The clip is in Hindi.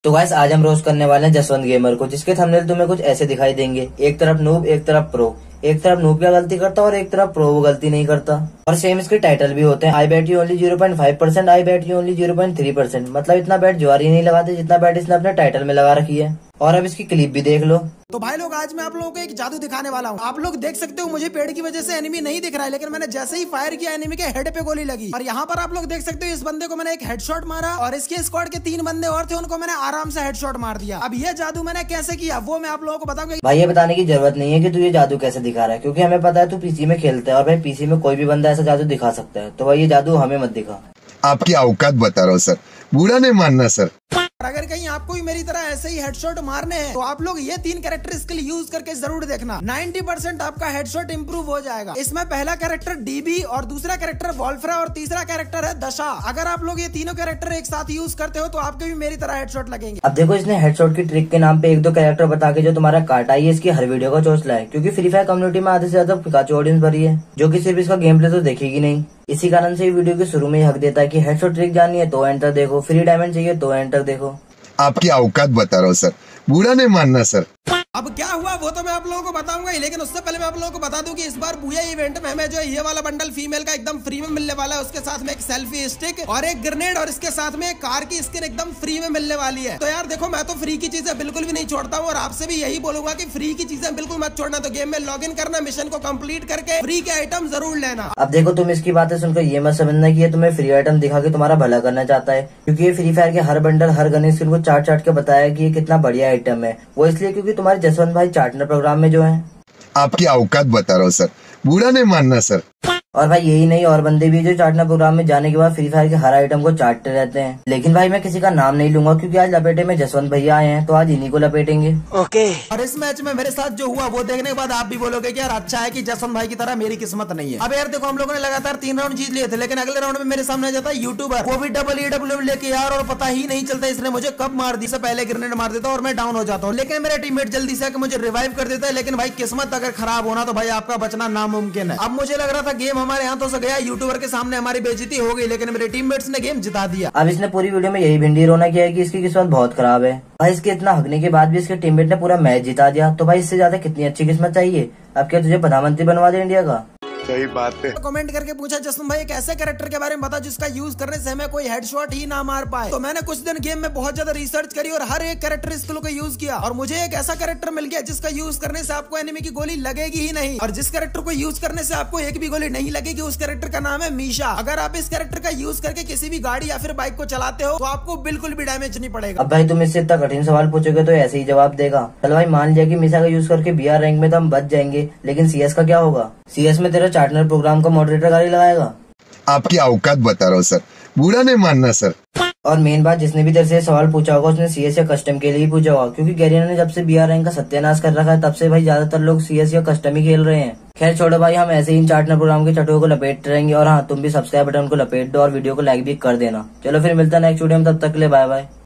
तो गाइस आज हम रोस्ट करने वाले हैं जसवंत गेमर को, जिसके थंबनेल तुम्हें कुछ ऐसे दिखाई देंगे। एक तरफ नूब, एक तरफ प्रो। एक तरफ नूब क्या गलती करता और एक तरफ प्रो वो गलती नहीं करता। और सेम इसके टाइटल भी होते हैं, I bet you only 0.5%, I bet you only 0.3%। मतलब इतना बैट ज्वारी नहीं लगाते जितना बैट इसने अपने टाइटल में लगा रखी है। और अब इसकी क्लिप भी देख लो। तो भाई लोग आज मैं आप लोगों को एक जादू दिखाने वाला हूँ। आप लोग देख सकते हो मुझे पेड़ की वजह से एनिमी नहीं दिख रहा है, लेकिन मैंने जैसे ही फायर किया एनिमी के हेड पे गोली लगी। और यहाँ पर आप लोग देख सकते हो इस बंदे को मैंने एक हेडशॉट मारा और इसके स्क्वाड के 3 बंदे और थे, उनको मैंने आराम से हेडशॉट मार दिया। अब ये जादू मैंने कैसे किया वो मैं आप लोगों को बताऊंगा। भाई ये बताने की जरूरत नहीं है कि तू ये जादू कैसे दिखा रहा है, क्योंकि हमें पता है तू पीसी में खेलता है और भाई पीसी में कोई भी बंदा ऐसा जादू दिखा सकता है। तो भाई ये जादू हमें मत दिखा। आपकी औकात बता रहा हूँ सर, बुरा नहीं मानना सर। अगर कहीं आपको भी मेरी तरह ऐसे ही हेडशॉट मारने हैं तो आप लोग ये 3 कैरेक्टर स्किल यूज करके जरूर देखना। 90% आपका हेडशॉट इंप्रूव हो जाएगा। इसमें पहला कैरेक्टर डीबी और दूसरा कैरेक्टर वॉल्फ्रा और तीसरा कैरेक्टर है दशा। अगर आप लोग ये तीनों कैरेक्टर एक साथ यूज करते हो तो आपके भी मेरी तरह हेडशॉट लगेंगे। अब देखो इसने हेडशॉट की ट्रिक के नाम पे 1-2 कैरेक्टर बता के जो तुम्हारा काटा है, इसकी हर वीडियो का चोचला है। क्योंकि फ्री फायर कम्युनिटी में आधे से ज्यादा पिकाचू ऑडियंस भरी है, जो कि सिर्फ इसका गेम प्ले तो देखेगी नहीं। इसी कारण से वीडियो के शुरू में ही हक देता है कि हेडशॉट ट्रिक जाननी है तो एंड तक देखो, फ्री डायमंड चाहिए तो एंड तक देखो। आपकी औकात बता रहा हूँ सर, बुरा नहीं मानना सर। अब क्या हुआ वो तो मैं आप लोगों को बताऊंगा ही, लेकिन उससे पहले मैं आप लोगों को बता दूं कि इस बार बुया इवेंट में हमें जो ये वाला बंडल फीमेल का एकदम फ्री में मिलने वाला है। उसके साथ में एक सेल्फी स्टिक और एक ग्रेनेड और इसके साथ में एक कार की स्किन एकदम फ्री में मिलने वाली है। तो यार देखो मैं तो फ्री की चीजें बिल्कुल भी नहीं छोड़ता हूँ और आपसे भी यही बोलूंगा कि फ्री की चीजें बिल्कुल मत छोड़ना। तो गेम में लॉग इन करना, मिशन को कम्प्लीट करके फ्री के आइटम जरूर लेना। अब देखो तुम इसकी बातें सुनकर ये मत समझना कि ये तुम्हें फ्री आइटम दिखा के तुम्हारा भला करना चाहता है, क्योंकि ये फ्री फायर के हर बंडल हर गन स्किन को चाट चाट के बताया कि ये कितना बढ़िया आइटम है। वो इसलिए क्योंकि तुम्हारे जसवंत भाई चार्टनर प्रोग्राम में जो है। आपकी औकात बता रहा हूँ सर, बुरा नहीं मानना सर। और भाई यही नहीं और बंदे भी जो चाटना प्रोग्राम में जाने के बाद फ्री फायर के हर आइटम को चाटते रहते हैं। लेकिन भाई मैं किसी का नाम नहीं लूंगा, क्योंकि आज लपेटे में जसवंत भैया आए हैं तो आज इन्हीं को लपेटेंगे। ओके। और इस मैच में मेरे साथ जो हुआ वो देखने के बाद आप भी बोलोगे कि यार अच्छा है कि जसवंत भाई की तरह मेरी किस्मत नहीं है। अब यार देखो हम लोगों ने लगातार 3 राउंड जीत लिए थे, लेकिन अगले राउंड में मेरे सामने आ जाता है यूट्यूबर, वो भी डबल लेके यार, और पता ही नहीं चलता इसने मुझे कब मार दी। पहले ग्रेनेड मार देता और मैं डाउन हो जाता हूँ, लेकिन मेरा टीममेट जल्दी से आकर मुझे रिवाइव कर देता है। लेकिन भाई किस्मत अगर खराब होना तो भाई आपका बचना नामुमकिन है। अब मुझे लग रहा था गेम हमारे हाथों से गया, यूट्यूबर के सामने हमारी बेइज्जती हो गई, लेकिन मेरे टीममेट्स ने गेम जिता दिया। अब इसने पूरी वीडियो में यही भिंडी रोना किया है कि इसकी किस्मत बहुत खराब है। भाई इसके इतना हकने के बाद भी इसके टीममेट ने पूरा मैच जिता दिया, तो भाई इससे ज्यादा कितनी अच्छी किस्मत चाहिए। अब क्या तुझे प्रधानमंत्री बनवा दे इंडिया का? सही बात है। कमेंट करके पूछा जसवंत भाई एक ऐसे कैरेक्टर के बारे में बता जिसका यूज करने से हमें कोई हेडशॉट ही ना मार पाए। तो मैंने कुछ दिन गेम में बहुत ज्यादा रिसर्च करी और हर एक कैरेक्टर स्किल को यूज किया और मुझे एक ऐसा कैरेक्टर मिल गया जिसका यूज करने से आपको एनिमी की गोली लगेगी ही नहीं, और जिस कैरेक्टर को यूज करने से आपको एक भी गोली नहीं लगेगी उस कैरेक्टर का नाम है मीशा। अगर आप इस कैरेक्टर का यूज करके किसी भी गाड़ी या फिर बाइक को चलाते हो तो आपको बिल्कुल भी डैमेज नहीं पड़ेगा। अब भाई तुम इससे इतना कठिन सवाल पूछोगे तो ऐसे ही जवाब देगा। चलो भाई मान लिया कि मीशा का यूज करके BR रैंक में तो हम बच जाएंगे, लेकिन CS का क्या होगा? CS में तेरा चार्टनर प्रोग्राम का मॉडरेटर गाड़ी लगाएगा। आपकी औकात बता रहा हूँ सर, बुरा नहीं मानना सर। और मेन बात, जिसने भी तेरे से सवाल पूछा होगा उसने CS या कस्टम के लिए ही पूछा होगा, क्योंकि गैरिना ने जब से BR रैंक का सत्यानाश कर रखा है तब से भाई ज्यादातर लोग CS या कस्टम ही खेल रहे हैं। खैर छोड़ो भाई, हम ऐसे ही चार्टनर प्रोग्राम के चटुओं को लपेटते रहेंगे। और हाँ, तुम भी सब्सक्राइब बटन को लपेट दो और वीडियो को लाइक भी कर देना। चलो फिर मिलता है नेक्स्ट वीडियो में, तब तक के लिए बाय बाय।